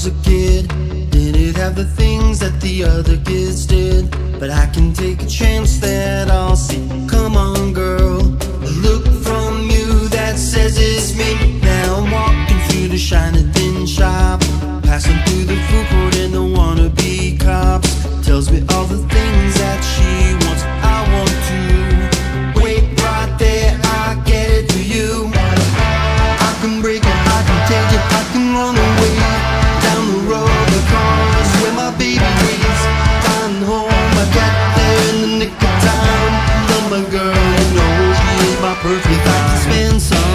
was a kid, didn't have the things that the other kids did, but I can take a chance that I'll see. Come on girl, a look from you that says it's me. Now I'm walking through the shiny thin shop, passing through the food court and the wannabe cops. Tells me all the things that she wants, I want to. Wait right there, I get it to you. I can break it, I can change it, I can run away down the road because where my baby waits. Find home, I got there in the nick of time. Love my girl, you know she is my perfect. I can spend some